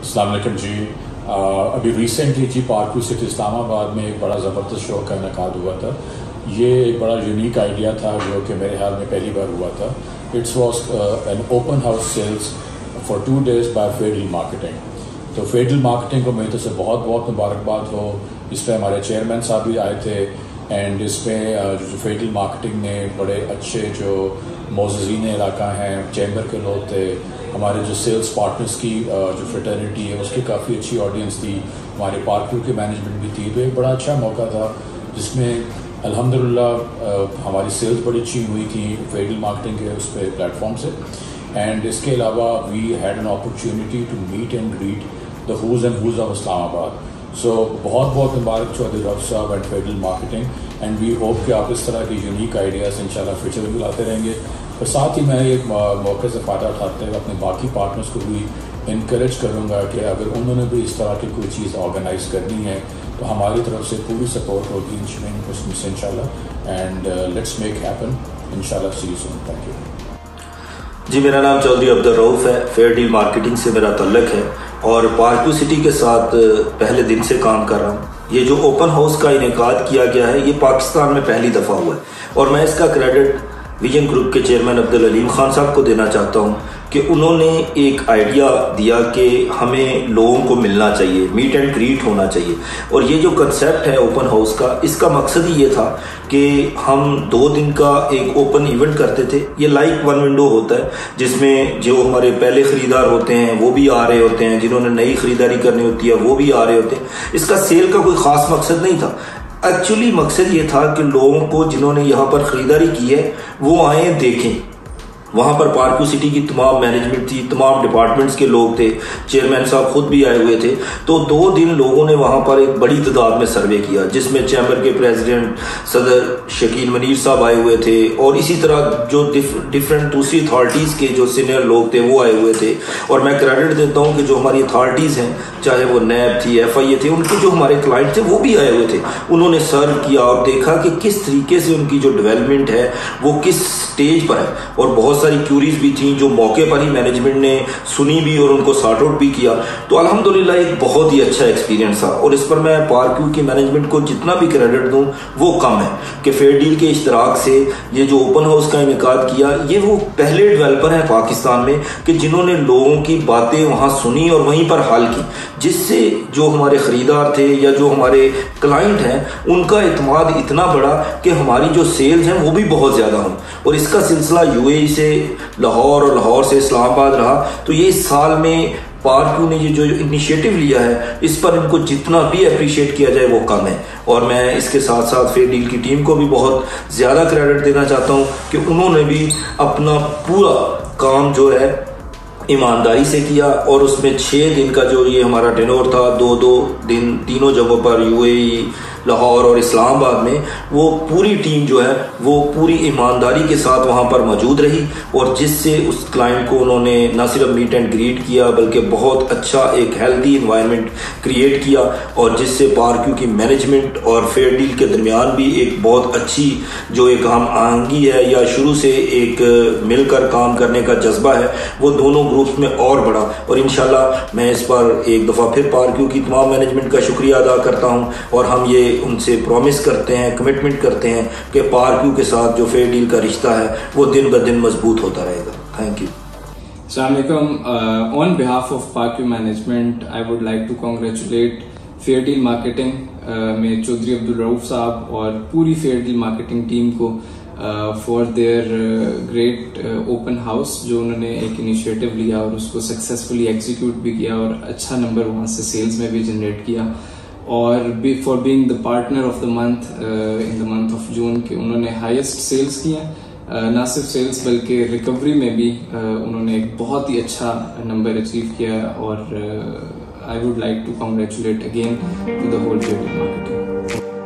अस्सलाम वालेकुम जी। अभी रिसेंटली जी पार्कव्यू सिटी इस्लामाबाद में एक बड़ा ज़बरदस्त शो का इनेकाद हुआ था। ये एक बड़ा यूनिक आइडिया था जो कि मेरे ख्याल में पहली बार हुआ था। It's was an open house sales for 2 days by federal marketing. तो फेडरल मार्केटिंग को मेरी तरफ से बहुत बहुत मुबारकबाद हो। इस पर हमारे चेयरमैन साहब भी आए थे एंड इसमें जो फेडरल मार्केटिंग ने बड़े अच्छे जो मोज़ीन इलाका हैं, चैम्बर के लोग थे, हमारे जो सेल्स पार्टनर्स की जो फ्रेटर्निटी है उसकी काफ़ी अच्छी ऑडियंस थी, हमारे पार्कव्यू की मैनेजमेंट भी थी। तो एक बड़ा अच्छा मौका था जिसमें अल्हम्दुलिल्लाह हमारी सेल्स बड़ी अच्छी हुई थी फेडरल मार्केटिंग के उस पर प्लेटफॉर्म से। एंड इसके अलावा we had an opportunity to meet and greet the who's and who's of Islamabad. So बहुत बहुत मुबारक Chaudhry Rauf sahab and federal marketing, and we hope कि आप इस तरह के यूनिक आइडियाज़ इंशाल्लाह फ्यूचर में लाते रहेंगे। और साथ ही मैं एक मौके से फ़ायदा उठाते हुए अपने बाकी पार्टनर्स को भी इनकरेज करूँगा कि अगर उन्होंने भी इस तरह की कोई चीज़ ऑर्गेनाइज करनी है तो हमारी तरफ से पूरी सपोर्ट होगी इंशाल्लाह। एंड लेट्स मेक हैपन इंशाल्लाह। See you soon. Thank you जी। मेरा नाम चौधरी अब्दुल रऊफ है, फेडरल मार्केटिंग से मेरा तल्लक है और पार्कव्यू सिटी के साथ पहले दिन से काम कर रहा हूँ। ये जो ओपन हाउस का इनेकाद किया गया है ये पाकिस्तान में पहली दफ़ा हुआ है और मैं इसका क्रेडिट विजन ग्रुप के चेयरमैन अब्दुल अलीम खान साहब को देना चाहता हूँ कि उन्होंने एक आइडिया दिया कि हमें लोगों को मिलना चाहिए, मीट एंड ग्रीट होना चाहिए। और ये जो कंसेप्ट है ओपन हाउस का, इसका मकसद ही ये था कि हम 2 दिन का एक ओपन इवेंट करते थे। ये लाइक वन विंडो होता है जिसमें जो हमारे पहले खरीदार होते हैं वो भी आ रहे होते हैं, जिन्होंने नई खरीदारी करनी होती है वो भी आ रहे होते हैं। इसका सेल का कोई खास मकसद नहीं था। एक्चुअली मकसद ये था कि लोगों को जिन्होंने यहाँ पर खरीदारी की है वो आए देखें। वहाँ पर पार्कव्यू सिटी की तमाम मैनेजमेंट थी, तमाम डिपार्टमेंट्स के लोग थे, चेयरमैन साहब खुद भी आए हुए थे। तो 2 दिन लोगों ने वहाँ पर एक बड़ी तादाद में सर्वे किया जिसमें चैम्बर के प्रेसिडेंट सदर शकील मनीर साहब आए हुए थे और इसी तरह जो डिफरेंट दूसरी अथॉरिटीज़ के जो सीनियर लोग थे वो आए हुए थे। और मैं क्रेडिट देता हूँ कि जो हमारी अथॉरिटीज़ हैं, चाहे वो नैब थी, FIA थे, उनके जो हमारे क्लाइंट थे वो भी आए हुए थे। उन्होंने सर्व किया और देखा कि किस तरीके से उनकी जो डेवलपमेंट है वो किस स्टेज पर है। और बहुत सारी क्यूरीज भी थी जो मौके पर ही मैनेजमेंट ने सुनी भी और उनको सॉर्ट आउट भी किया। तो अल्हम्दुलिल्लाह एक बहुत ही अच्छा एक्सपीरियंस था और इस पर मैं पार्कव्यू की मैनेजमेंट को जितना भी क्रेडिट दूं वो कम है कि फेडरल के इश्तराक से ये जो ओपन हाउस का इनेकाद किया, ये वो पहले डेवलपर हैं पाकिस्तान में कि जिन्होंने लोगों की बातें वहां सुनी और वहीं पर हल की, जिससे जो हमारे खरीदार थे या जो हमारे क्लाइंट हैं उनका इत्मीनान इतना बढ़ा कि हमारी जो सेल्स हैं वो भी बहुत ज़्यादा हों। और इसका सिलसिला UAE से लाहौर और लाहौर से इस्लामाबाद रहा। तो ये इस साल में पार्कव्यू ने ये जो इनिशिएटिव लिया है इस पर इनको जितना भी अप्रिशिएट किया जाए वो कम है। और मैं इसके साथ साथ फेडरल की टीम को भी बहुत ज़्यादा क्रेडिट देना चाहता हूँ कि उन्होंने भी अपना पूरा काम जो है ईमानदारी से किया और उसमें 6 दिन का जो ये हमारा टेनोर था, 2-2 दिन तीनों जगहों पर UAE, लाहौर और इस्लामाबाद में, वो पूरी टीम जो है वो पूरी ईमानदारी के साथ वहाँ पर मौजूद रही और जिससे उस क्लाइंट को उन्होंने न सिर्फ मीट एंड ग्रीट किया बल्कि बहुत अच्छा एक हेल्दी इन्वायरमेंट क्रिएट किया और जिससे पार्कव्यू की मैनेजमेंट और फेडरल के दरमियान भी एक बहुत अच्छी जो एक हम आहंगी है या शुरू से एक मिलकर काम करने का जज्बा है वो दोनों ग्रुप्स में और बढ़ा। और इंशाल्लाह मैं इस पर एक दफ़ा फिर पार्कव्यू की तमाम मैनेजमेंट का शुक्रिया अदा करता हूँ और हम ये उनसे प्रॉमिस करते हैं, कमिटमेंट करते हैं कि पार्कव्यू के साथ जो फेडरल का रिश्ता है वो दिन ब दिन मजबूत होता रहेगा। Thank you. Assalamu alaikum. On behalf of Parkview management, I would like to congratulate federal marketing में चौधरी अब्दुल रऊफ साहब और पूरी फेडरल मार्केटिंग टीम को for their great open house जो उन्होंने एक इनिशिएटिव लिया और उसको सक्सेसफुली एग्जीक्यूट भी किया और अच्छा नंबर वहाँ से सेल्स में भी जनरेट किया। और for being the partner of the month in the month of June कि उन्होंने हाईएस्ट सेल्स किया, ना सिर्फ सेल्स बल्कि रिकवरी में भी उन्होंने एक बहुत ही अच्छा नंबर अचीव किया। और I would like to congratulate again to the whole federal marketing.